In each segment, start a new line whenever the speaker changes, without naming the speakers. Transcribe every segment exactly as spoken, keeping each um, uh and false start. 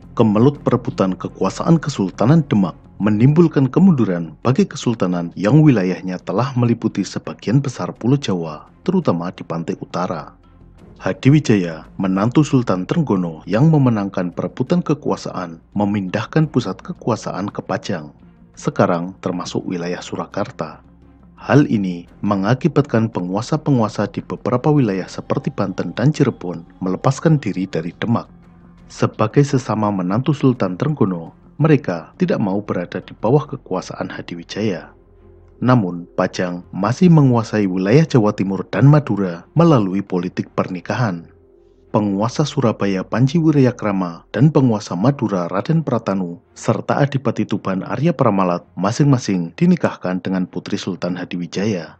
Kemelut perebutan kekuasaan Kesultanan Demak menimbulkan kemunduran bagi kesultanan yang wilayahnya telah meliputi sebagian besar Pulau Jawa, terutama di pantai utara. Hadiwijaya, menantu Sultan Trenggono yang memenangkan perebutan kekuasaan, memindahkan pusat kekuasaan ke Pajang, sekarang termasuk wilayah Surakarta. Hal ini mengakibatkan penguasa-penguasa di beberapa wilayah seperti Banten dan Cirebon melepaskan diri dari Demak. Sebagai sesama menantu Sultan Trenggono, mereka tidak mau berada di bawah kekuasaan Hadiwijaya. Namun, Pajang masih menguasai wilayah Jawa Timur dan Madura melalui politik pernikahan. Penguasa Surabaya Panji Wiryakrama dan penguasa Madura Raden Pratanu serta Adipati Tuban Arya Pramalat masing-masing dinikahkan dengan putri Sultan Hadiwijaya.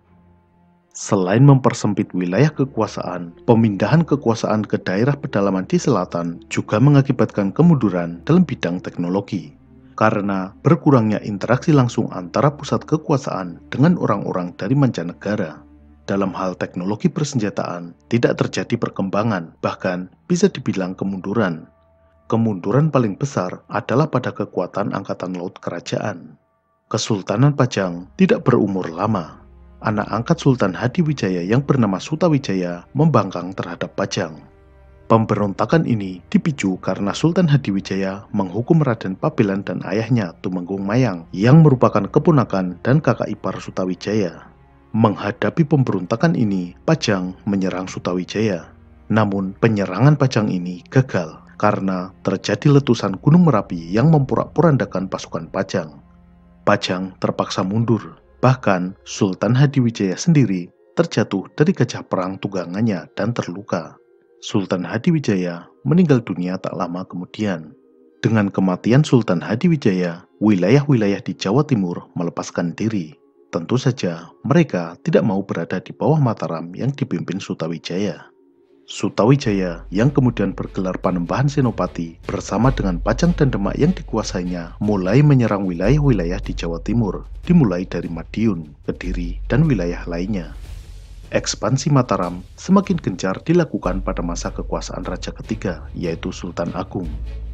Selain mempersempit wilayah kekuasaan, pemindahan kekuasaan ke daerah pedalaman di selatan juga mengakibatkan kemunduran dalam bidang teknologi. Karena berkurangnya interaksi langsung antara pusat kekuasaan dengan orang-orang dari mancanegara. Dalam hal teknologi persenjataan, tidak terjadi perkembangan, bahkan bisa dibilang kemunduran. Kemunduran paling besar adalah pada kekuatan angkatan laut kerajaan. Kesultanan Pajang tidak berumur lama. Anak angkat Sultan Hadiwijaya yang bernama Sutawijaya membangkang terhadap Pajang. Pemberontakan ini dipicu karena Sultan Hadiwijaya menghukum Raden Pabelan dan ayahnya Tumenggung Mayang yang merupakan keponakan dan kakak ipar Sutawijaya. Menghadapi pemberontakan ini, Pajang menyerang Sutawijaya. Namun penyerangan Pajang ini gagal karena terjadi letusan Gunung Merapi yang memporak-porandakan pasukan Pajang. Pajang terpaksa mundur. Bahkan Sultan Hadiwijaya sendiri terjatuh dari gajah perang tunggangannya dan terluka. Sultan Hadiwijaya meninggal dunia tak lama kemudian. Dengan kematian Sultan Hadiwijaya, wilayah-wilayah di Jawa Timur melepaskan diri. Tentu saja mereka tidak mau berada di bawah Mataram yang dipimpin Sutawijaya. Sutawijaya yang kemudian bergelar Panembahan Senopati bersama dengan Pajang dan Demak yang dikuasainya mulai menyerang wilayah-wilayah di Jawa Timur, dimulai dari Madiun, Kediri, dan wilayah lainnya. Ekspansi Mataram semakin gencar dilakukan pada masa kekuasaan Raja ketiga, yaitu Sultan Agung.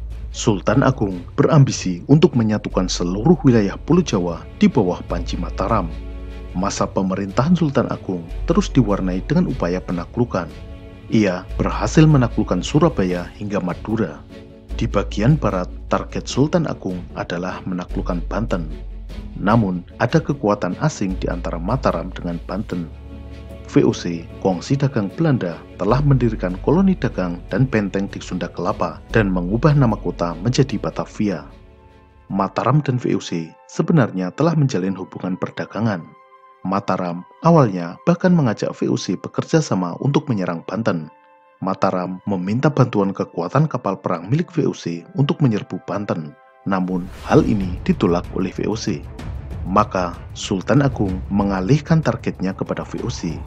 Sultan Agung berambisi untuk menyatukan seluruh wilayah Pulau Jawa di bawah Panji Mataram. Masa pemerintahan Sultan Agung terus diwarnai dengan upaya penaklukan. Ia berhasil menaklukkan Surabaya hingga Madura. Di bagian barat, target Sultan Agung adalah menaklukkan Banten. Namun, ada kekuatan asing di antara Mataram dengan Banten. V O C, Kongsi Dagang Belanda, telah mendirikan koloni dagang dan benteng di Sunda Kelapa dan mengubah nama kota menjadi Batavia. Mataram dan V O C sebenarnya telah menjalin hubungan perdagangan. Mataram awalnya bahkan mengajak V O C bekerja sama untuk menyerang Banten. Mataram meminta bantuan kekuatan kapal perang milik V O C untuk menyerbu Banten. Namun hal ini ditolak oleh V O C. Maka Sultan Agung mengalihkan targetnya kepada V O C.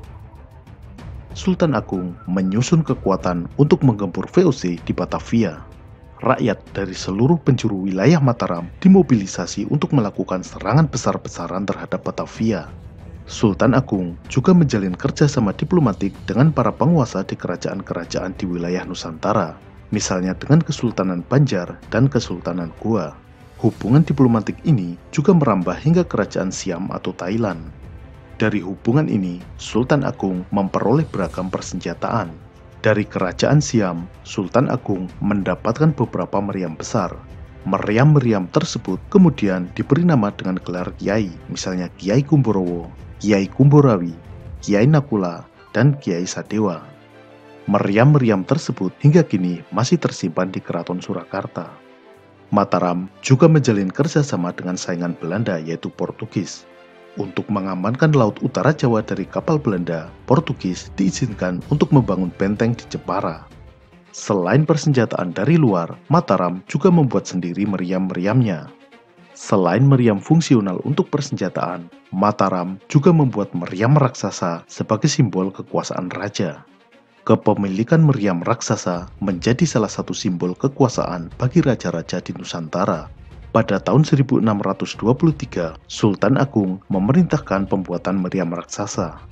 Sultan Agung menyusun kekuatan untuk menggempur V O C di Batavia. Rakyat dari seluruh penjuru wilayah Mataram dimobilisasi untuk melakukan serangan besar-besaran terhadap Batavia. Sultan Agung juga menjalin kerjasama diplomatik dengan para penguasa di kerajaan-kerajaan di wilayah Nusantara, misalnya dengan Kesultanan Banjar dan Kesultanan Goa. Hubungan diplomatik ini juga merambah hingga Kerajaan Siam atau Thailand. Dari hubungan ini, Sultan Agung memperoleh beragam persenjataan. Dari Kerajaan Siam, Sultan Agung mendapatkan beberapa meriam besar. Meriam-meriam tersebut kemudian diberi nama dengan gelar Kiai, misalnya Kiai Kumborowo, Kiai Kumborawi, Kiai Nakula, dan Kiai Sadewa. Meriam-meriam tersebut hingga kini masih tersimpan di Keraton Surakarta. Mataram juga menjalin kerjasama dengan saingan Belanda yaitu Portugis. Untuk mengamankan Laut Utara Jawa dari kapal Belanda, Portugis diizinkan untuk membangun benteng di Jepara. Selain persenjataan dari luar, Mataram juga membuat sendiri meriam-meriamnya. Selain meriam fungsional untuk persenjataan, Mataram juga membuat meriam raksasa sebagai simbol kekuasaan raja. Kepemilikan meriam raksasa menjadi salah satu simbol kekuasaan bagi raja-raja di Nusantara. Pada tahun seribu enam ratus dua puluh tiga, Sultan Agung memerintahkan pembuatan meriam raksasa.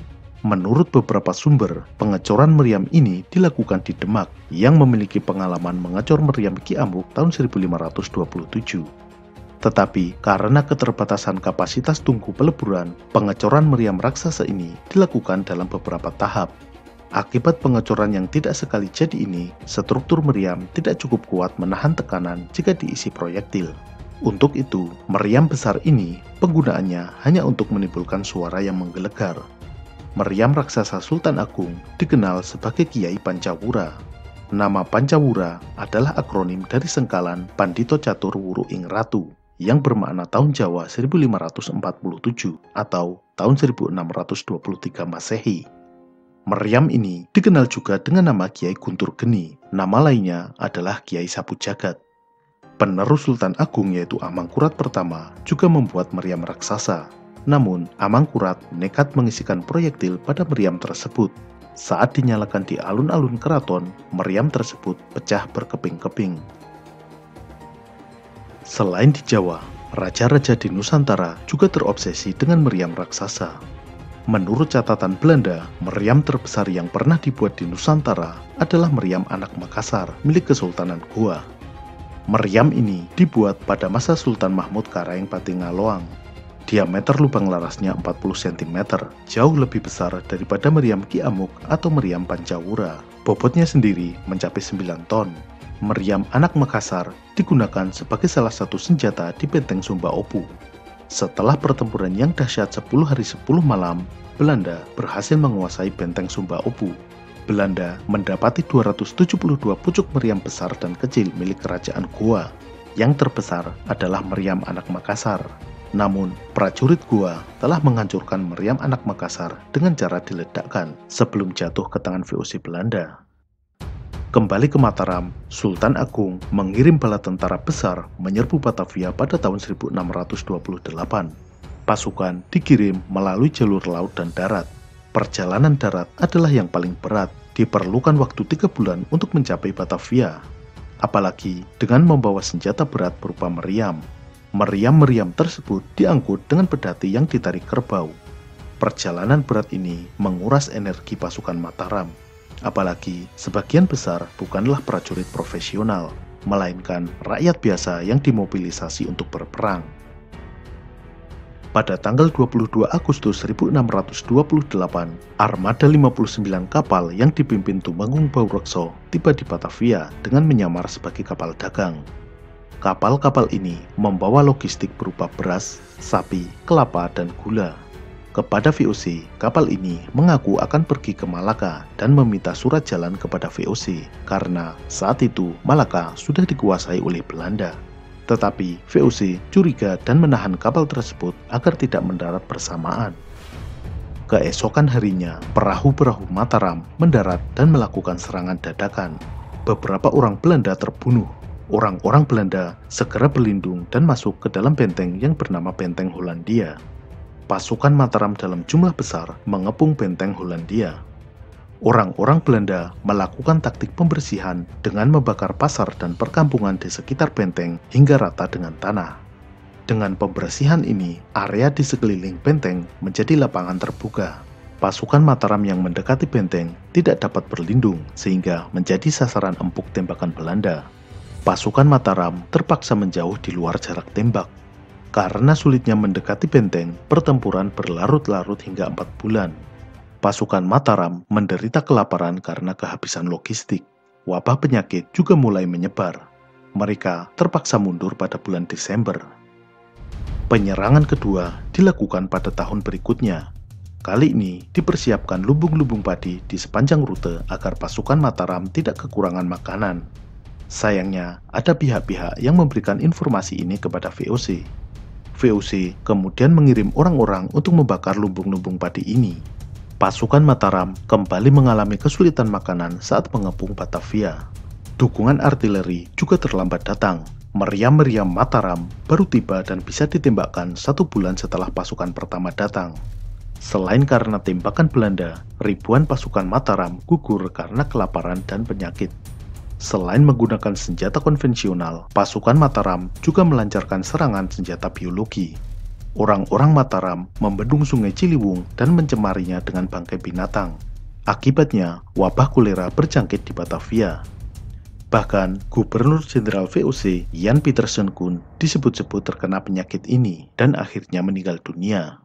Menurut beberapa sumber, pengecoran meriam ini dilakukan di Demak yang memiliki pengalaman mengecor meriam Ki Amuk tahun seribu lima ratus dua puluh tujuh. Tetapi karena keterbatasan kapasitas tungku peleburan, pengecoran meriam raksasa ini dilakukan dalam beberapa tahap. Akibat pengecoran yang tidak sekali jadi ini, struktur meriam tidak cukup kuat menahan tekanan jika diisi proyektil. Untuk itu, meriam besar ini penggunaannya hanya untuk menimbulkan suara yang menggelegar. Meriam raksasa Sultan Agung dikenal sebagai Kiai Pancawura. Nama Pancawura adalah akronim dari sengkalan Pandito Catur Wuru Ing Ratu, yang bermakna tahun Jawa seribu lima ratus empat puluh tujuh atau tahun seribu enam ratus dua puluh tiga Masehi. Meriam ini dikenal juga dengan nama Kiai Guntur Geni, nama lainnya adalah Kiai Sapu Jagat. Penerus Sultan Agung yaitu Amangkurat pertama juga membuat meriam raksasa. Namun, Amangkurat nekat mengisikan proyektil pada meriam tersebut. Saat dinyalakan di alun-alun keraton, meriam tersebut pecah berkeping-keping. Selain di Jawa, raja-raja di Nusantara juga terobsesi dengan meriam raksasa. Menurut catatan Belanda, meriam terbesar yang pernah dibuat di Nusantara adalah meriam Anak Makassar milik Kesultanan Goa. Meriam ini dibuat pada masa Sultan Mahmud Karaengpati Ngaloang. Diameter lubang larasnya empat puluh sentimeter, jauh lebih besar daripada meriam Ki Amuk atau meriam Pancawura. Bobotnya sendiri mencapai sembilan ton. Meriam Anak Makassar digunakan sebagai salah satu senjata di Benteng Sumba Opu. Setelah pertempuran yang dahsyat sepuluh hari sepuluh malam, Belanda berhasil menguasai Benteng Sumba Opu. Belanda mendapati dua ratus tujuh puluh dua pucuk meriam besar dan kecil milik Kerajaan Goa. Yang terbesar adalah meriam Anak Makassar. Namun, prajurit Goa telah menghancurkan meriam Anak Makassar dengan cara diledakkan sebelum jatuh ke tangan V O C Belanda. Kembali ke Mataram, Sultan Agung mengirim bala tentara besar menyerbu Batavia pada tahun seribu enam ratus dua puluh delapan. Pasukan dikirim melalui jalur laut dan darat. Perjalanan darat adalah yang paling berat, diperlukan waktu tiga bulan untuk mencapai Batavia. Apalagi dengan membawa senjata berat berupa meriam. Meriam-meriam tersebut diangkut dengan pedati yang ditarik kerbau. Perjalanan berat ini menguras energi pasukan Mataram. Apalagi sebagian besar bukanlah prajurit profesional, melainkan rakyat biasa yang dimobilisasi untuk berperang. Pada tanggal dua puluh dua Agustus seribu enam ratus dua puluh delapan, armada lima puluh sembilan kapal yang dipimpin Tumenggung Baurekso tiba di Batavia dengan menyamar sebagai kapal dagang. Kapal-kapal ini membawa logistik berupa beras, sapi, kelapa, dan gula. Kepada V O C, kapal ini mengaku akan pergi ke Malaka dan meminta surat jalan kepada V O C karena saat itu Malaka sudah dikuasai oleh Belanda. Tetapi V O C curiga dan menahan kapal tersebut agar tidak mendarat bersamaan. Keesokan harinya, perahu-perahu Mataram mendarat dan melakukan serangan dadakan. Beberapa orang Belanda terbunuh. Orang-orang Belanda segera berlindung dan masuk ke dalam benteng yang bernama Benteng Hollandia. Pasukan Mataram dalam jumlah besar mengepung Benteng Hollandia. Orang-orang Belanda melakukan taktik pembersihan dengan membakar pasar dan perkampungan di sekitar benteng hingga rata dengan tanah. Dengan pembersihan ini, area di sekeliling benteng menjadi lapangan terbuka. Pasukan Mataram yang mendekati benteng tidak dapat berlindung sehingga menjadi sasaran empuk tembakan Belanda. Pasukan Mataram terpaksa menjauh di luar jarak tembak. Karena sulitnya mendekati benteng, pertempuran berlarut-larut hingga empat bulan. Pasukan Mataram menderita kelaparan karena kehabisan logistik. Wabah penyakit juga mulai menyebar. Mereka terpaksa mundur pada bulan Desember. Penyerangan kedua dilakukan pada tahun berikutnya. Kali ini dipersiapkan lumbung-lumbung padi di sepanjang rute agar pasukan Mataram tidak kekurangan makanan. Sayangnya, ada pihak-pihak yang memberikan informasi ini kepada V O C. V O C kemudian mengirim orang-orang untuk membakar lumbung-lumbung padi ini. Pasukan Mataram kembali mengalami kesulitan makanan saat mengepung Batavia. Dukungan artileri juga terlambat datang. Meriam-meriam Mataram baru tiba dan bisa ditembakkan satu bulan setelah pasukan pertama datang. Selain karena tembakan Belanda, ribuan pasukan Mataram gugur karena kelaparan dan penyakit. Selain menggunakan senjata konvensional, pasukan Mataram juga melancarkan serangan senjata biologi. Orang-orang Mataram membendung sungai Ciliwung dan mencemarinya dengan bangkai binatang. Akibatnya, wabah kolera berjangkit di Batavia. Bahkan, Gubernur Jenderal V O C Jan Pieterszoon Koen disebut-sebut terkena penyakit ini dan akhirnya meninggal dunia.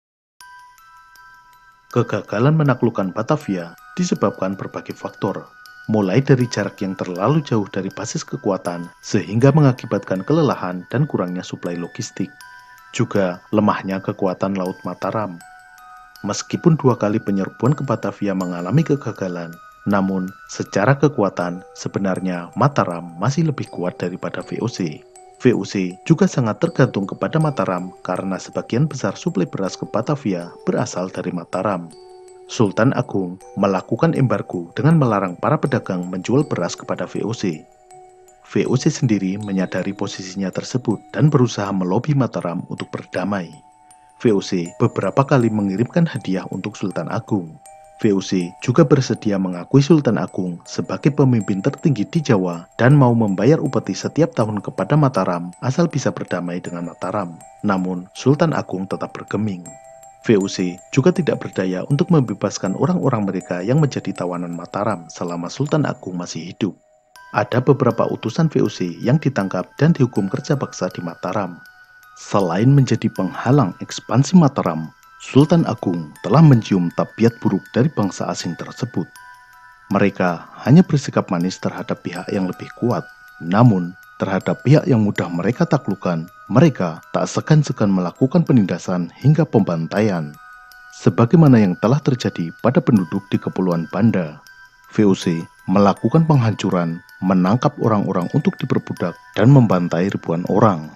Kegagalan menaklukkan Batavia disebabkan berbagai faktor, mulai dari jarak yang terlalu jauh dari basis kekuatan sehingga mengakibatkan kelelahan dan kurangnya suplai logistik. Juga lemahnya kekuatan Laut Mataram. Meskipun dua kali penyerbuan ke Batavia mengalami kegagalan, namun secara kekuatan sebenarnya Mataram masih lebih kuat daripada V O C. V O C juga sangat tergantung kepada Mataram karena sebagian besar suplai beras ke Batavia berasal dari Mataram. Sultan Agung melakukan embargo dengan melarang para pedagang menjual beras kepada V O C. V O C sendiri menyadari posisinya tersebut dan berusaha melobi Mataram untuk berdamai. V O C beberapa kali mengirimkan hadiah untuk Sultan Agung. V O C juga bersedia mengakui Sultan Agung sebagai pemimpin tertinggi di Jawa dan mau membayar upeti setiap tahun kepada Mataram asal bisa berdamai dengan Mataram. Namun, Sultan Agung tetap bergeming. V O C juga tidak berdaya untuk membebaskan orang-orang mereka yang menjadi tawanan Mataram selama Sultan Agung masih hidup. Ada beberapa utusan V O C yang ditangkap dan dihukum kerja baksa di Mataram. Selain menjadi penghalang ekspansi Mataram, Sultan Agung telah mencium tabiat buruk dari bangsa asing tersebut. Mereka hanya bersikap manis terhadap pihak yang lebih kuat, namun terhadap pihak yang mudah mereka taklukkan, mereka tak segan-segan melakukan penindasan hingga pembantaian. Sebagaimana yang telah terjadi pada penduduk di Kepulauan Banda, V O C melakukan penghancuran, menangkap orang-orang untuk diperbudak, dan membantai ribuan orang.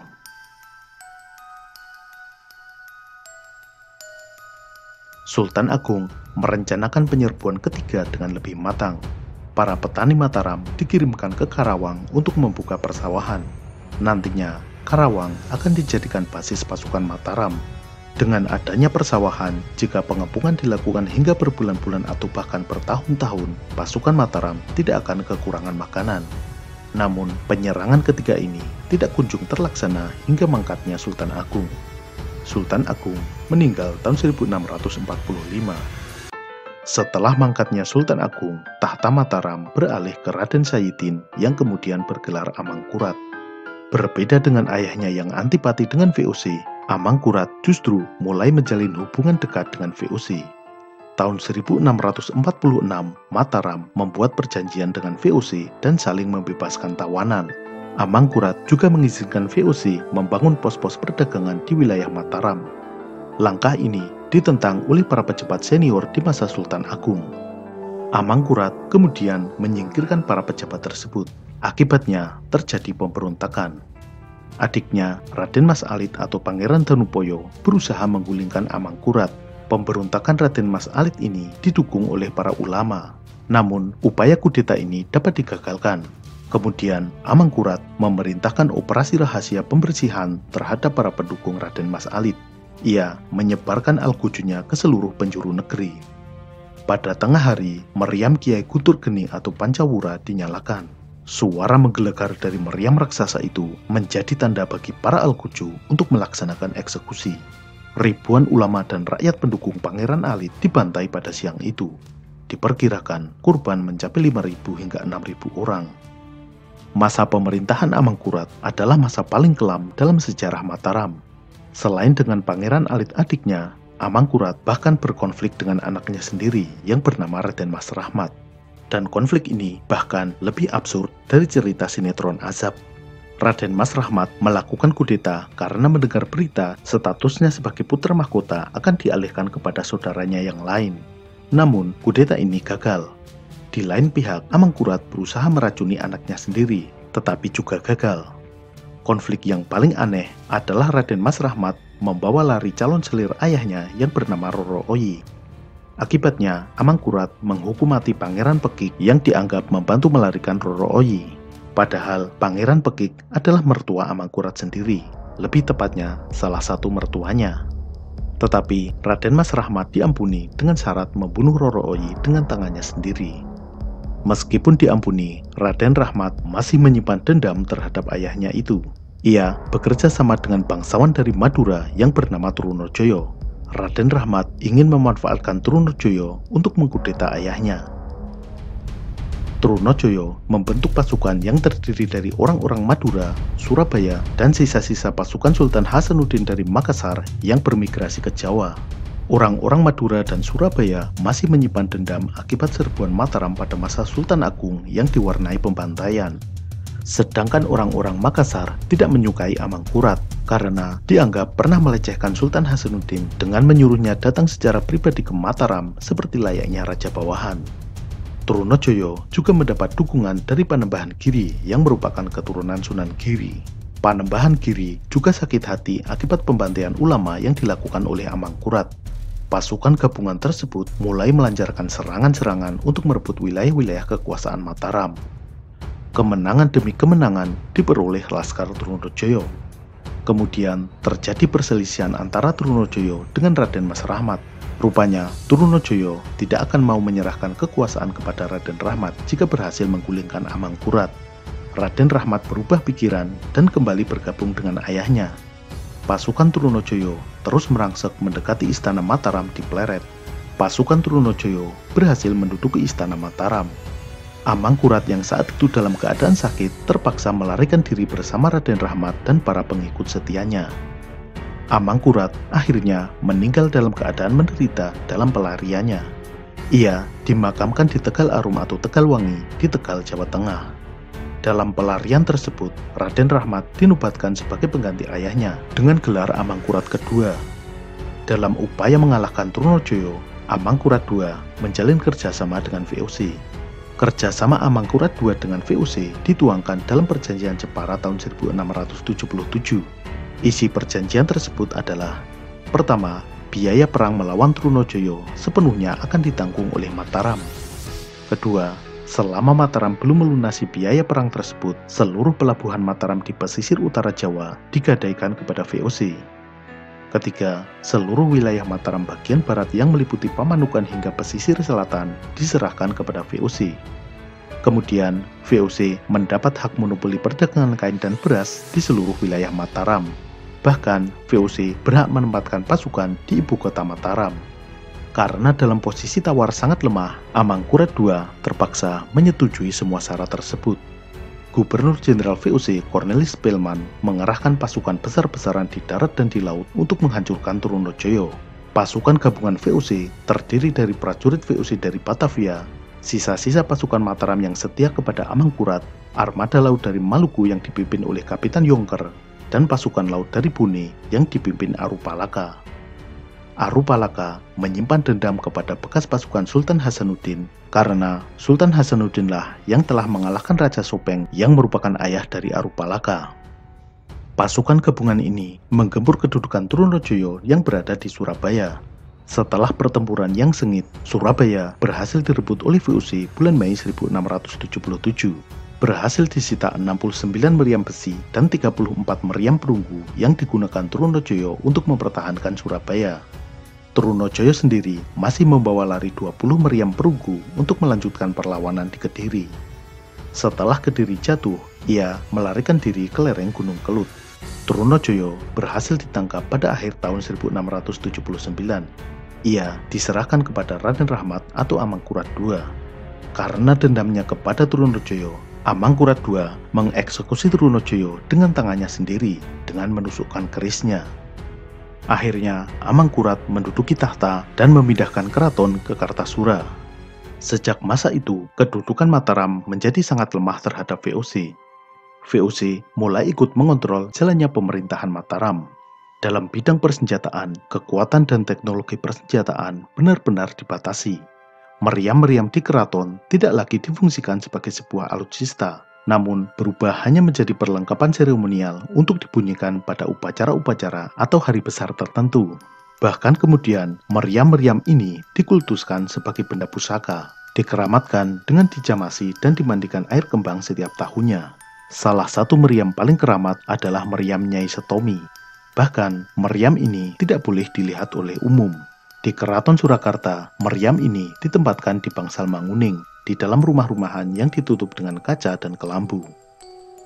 Sultan Agung merencanakan penyerbuan ketiga dengan lebih matang. Para petani Mataram dikirimkan ke Karawang untuk membuka persawahan. Nantinya, Karawang akan dijadikan basis pasukan Mataram. Dengan adanya persawahan, jika pengepungan dilakukan hingga berbulan-bulan atau bahkan bertahun-tahun, pasukan Mataram tidak akan kekurangan makanan. Namun, penyerangan ketiga ini tidak kunjung terlaksana hingga mangkatnya Sultan Agung. Sultan Agung meninggal tahun seribu enam ratus empat puluh lima. Setelah mangkatnya Sultan Agung, tahta Mataram beralih ke Raden Sayyitin yang kemudian bergelar Amangkurat. Berbeda dengan ayahnya yang antipati dengan V O C, Amangkurat justru mulai menjalin hubungan dekat dengan V O C. Tahun seribu enam ratus empat puluh enam, Mataram membuat perjanjian dengan V O C dan saling membebaskan tawanan. Amangkurat juga mengizinkan V O C membangun pos-pos perdagangan di wilayah Mataram. Langkah ini ditentang oleh para pejabat senior di masa Sultan Agung. Amangkurat kemudian menyingkirkan para pejabat tersebut. Akibatnya terjadi pemberontakan. Adiknya, Raden Mas Alit atau Pangeran Danupoyo, berusaha menggulingkan Amangkurat. Pemberontakan Raden Mas Alit ini didukung oleh para ulama. Namun, upaya kudeta ini dapat digagalkan. Kemudian, Amangkurat memerintahkan operasi rahasia pembersihan terhadap para pendukung Raden Mas Alit. Ia menyebarkan al-Qujunya ke seluruh penjuru negeri. Pada tengah hari, meriam Kiai Guntur Geni atau Pancawura dinyalakan. Suara menggelegar dari meriam raksasa itu menjadi tanda bagi para al-Quju untuk melaksanakan eksekusi. Ribuan ulama dan rakyat pendukung Pangeran Alit dibantai pada siang itu. Diperkirakan korban mencapai lima ribu hingga enam ribu orang. Masa pemerintahan Amangkurat adalah masa paling kelam dalam sejarah Mataram. Selain dengan Pangeran Alit adiknya, Amangkurat bahkan berkonflik dengan anaknya sendiri yang bernama Raden Mas Rahmat. Dan konflik ini bahkan lebih absurd dari cerita sinetron Azab. Raden Mas Rahmat melakukan kudeta karena mendengar berita statusnya sebagai putra mahkota akan dialihkan kepada saudaranya yang lain. Namun, kudeta ini gagal. Di lain pihak, Amangkurat berusaha meracuni anaknya sendiri, tetapi juga gagal. Konflik yang paling aneh adalah Raden Mas Rahmat membawa lari calon selir ayahnya yang bernama Roro Oyi. Akibatnya, Amangkurat menghukum mati Pangeran Pekik yang dianggap membantu melarikan Roro Oyi. Padahal, Pangeran Pekik adalah mertua Amangkurat sendiri, lebih tepatnya salah satu mertuanya. Tetapi, Raden Mas Rahmat diampuni dengan syarat membunuh Roro Oyi dengan tangannya sendiri. Meskipun diampuni, Raden Rahmat masih menyimpan dendam terhadap ayahnya itu. Ia bekerja sama dengan bangsawan dari Madura yang bernama Trunojoyo. Raden Rahmat ingin memanfaatkan Trunojoyo untuk mengkudeta ayahnya. Trunojoyo membentuk pasukan yang terdiri dari orang-orang Madura, Surabaya, dan sisa-sisa pasukan Sultan Hasanuddin dari Makassar yang bermigrasi ke Jawa. Orang-orang Madura dan Surabaya masih menyimpan dendam akibat serbuan Mataram pada masa Sultan Agung yang diwarnai pembantaian. Sedangkan orang-orang Makassar tidak menyukai Amangkurat karena dianggap pernah melecehkan Sultan Hasanuddin dengan menyuruhnya datang secara pribadi ke Mataram seperti layaknya raja bawahan. Trunojoyo juga mendapat dukungan dari Panembahan Giri yang merupakan keturunan Sunan Giri. Panembahan Giri juga sakit hati akibat pembantaian ulama yang dilakukan oleh Amangkurat. Pasukan gabungan tersebut mulai melancarkan serangan-serangan untuk merebut wilayah-wilayah kekuasaan Mataram. Kemenangan demi kemenangan diperoleh Laskar Trunojoyo. Kemudian terjadi perselisihan antara Trunojoyo dengan Raden Mas Rahmat. Rupanya Trunojoyo tidak akan mau menyerahkan kekuasaan kepada Raden Rahmat jika berhasil menggulingkan Amangkurat. Raden Rahmat berubah pikiran dan kembali bergabung dengan ayahnya. Pasukan Trunojoyo terus merangsek mendekati istana Mataram di Pleret. Pasukan Trunojoyo berhasil menduduki istana Mataram. Amangkurat yang saat itu dalam keadaan sakit terpaksa melarikan diri bersama Raden Rahmat dan para pengikut setianya. Amangkurat akhirnya meninggal dalam keadaan menderita dalam pelariannya. Ia dimakamkan di Tegal Arum atau Tegalwangi di Tegal, Jawa Tengah. Dalam pelarian tersebut, Raden Rahmat dinobatkan sebagai pengganti ayahnya dengan gelar Amangkurat kedua. Dalam upaya mengalahkan Trunojoyo, Amangkurat kedua menjalin kerjasama dengan V O C. Kerjasama Amangkurat kedua dengan V O C dituangkan dalam Perjanjian Jepara tahun seribu enam ratus tujuh puluh tujuh. Isi perjanjian tersebut adalah: pertama, biaya perang melawan Trunojoyo sepenuhnya akan ditanggung oleh Mataram. Kedua, selama Mataram belum melunasi biaya perang tersebut, seluruh pelabuhan Mataram di pesisir utara Jawa digadaikan kepada V O C. Ketiga, seluruh wilayah Mataram bagian barat yang meliputi Pamanukan hingga pesisir selatan diserahkan kepada V O C. Kemudian, V O C mendapat hak monopoli perdagangan kain dan beras di seluruh wilayah Mataram. Bahkan, V O C berhak menempatkan pasukan di ibu kota Mataram. Karena dalam posisi tawar sangat lemah, Amangkurat kedua terpaksa menyetujui semua syarat tersebut. Gubernur Jenderal V O C Cornelis Spelman mengerahkan pasukan besar-besaran di darat dan di laut untuk menghancurkan Trunojoyo. Pasukan gabungan V O C terdiri dari prajurit V O C dari Batavia, sisa-sisa pasukan Mataram yang setia kepada Amangkurat, armada laut dari Maluku yang dipimpin oleh Kapitan Yongker, dan pasukan laut dari Bune yang dipimpin Arupalaka. Arupalaka menyimpan dendam kepada bekas pasukan Sultan Hasanuddin karena Sultan Hasanuddinlah yang telah mengalahkan Raja Sopeng yang merupakan ayah dari Arupalaka. Pasukan gabungan ini menggempur kedudukan Trunojoyo yang berada di Surabaya. Setelah pertempuran yang sengit, Surabaya berhasil direbut oleh V O C bulan Mei seribu enam ratus tujuh puluh tujuh. Berhasil disita enam puluh sembilan meriam besi dan tiga puluh empat meriam perunggu yang digunakan Trunojoyo untuk mempertahankan Surabaya. Trunojoyo sendiri masih membawa lari dua puluh meriam perunggu untuk melanjutkan perlawanan di Kediri. Setelah Kediri jatuh, ia melarikan diri ke lereng Gunung Kelut. Trunojoyo berhasil ditangkap pada akhir tahun seribu enam ratus tujuh puluh sembilan. Ia diserahkan kepada Raden Rahmat atau Amangkurat kedua. Karena dendamnya kepada Trunojoyo, Amangkurat kedua mengeksekusi Trunojoyo dengan tangannya sendiri dengan menusukkan kerisnya. Akhirnya, Amangkurat menduduki tahta dan memindahkan keraton ke Kartasura. Sejak masa itu, kedudukan Mataram menjadi sangat lemah terhadap V O C. V O C mulai ikut mengontrol jalannya pemerintahan Mataram. Dalam bidang persenjataan, kekuatan dan teknologi persenjataan benar-benar dibatasi. Meriam-meriam di keraton tidak lagi difungsikan sebagai sebuah alutsista, namun berubah hanya menjadi perlengkapan seremonial untuk dibunyikan pada upacara-upacara atau hari besar tertentu. Bahkan kemudian, meriam-meriam ini dikultuskan sebagai benda pusaka, dikeramatkan dengan dijamasi dan dimandikan air kembang setiap tahunnya. Salah satu meriam paling keramat adalah meriam Nyai Setomi. Bahkan, meriam ini tidak boleh dilihat oleh umum. Di Keraton Surakarta, meriam ini ditempatkan di bangsal Manguning, di dalam rumah-rumahan yang ditutup dengan kaca dan kelambu.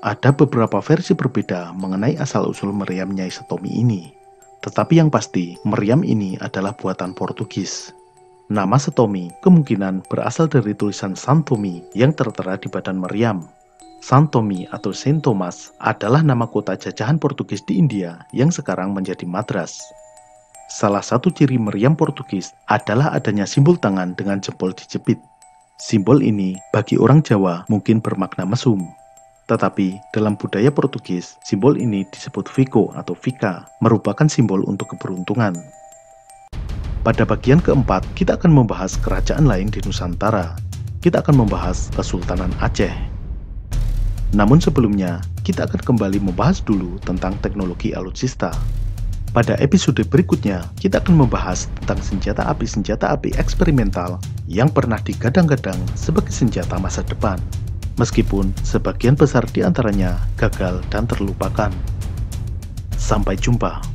Ada beberapa versi berbeda mengenai asal-usul meriam Nyai Setomi ini. Tetapi yang pasti, meriam ini adalah buatan Portugis. Nama Setomi kemungkinan berasal dari tulisan Santomi yang tertera di badan meriam. Santomi atau Saint Thomas adalah nama kota jajahan Portugis di India yang sekarang menjadi Madras. Salah satu ciri meriam Portugis adalah adanya simbol tangan dengan jempol dijepit. Simbol ini bagi orang Jawa mungkin bermakna mesum. Tetapi dalam budaya Portugis, simbol ini disebut Vico atau Vika, merupakan simbol untuk keberuntungan. Pada bagian keempat, kita akan membahas kerajaan lain di Nusantara. Kita akan membahas Kesultanan Aceh. Namun sebelumnya, kita akan kembali membahas dulu tentang teknologi alutsista. Pada episode berikutnya, kita akan membahas tentang senjata api-senjata api eksperimental yang pernah digadang-gadang sebagai senjata masa depan. Meskipun sebagian besar di antaranya gagal dan terlupakan. Sampai jumpa.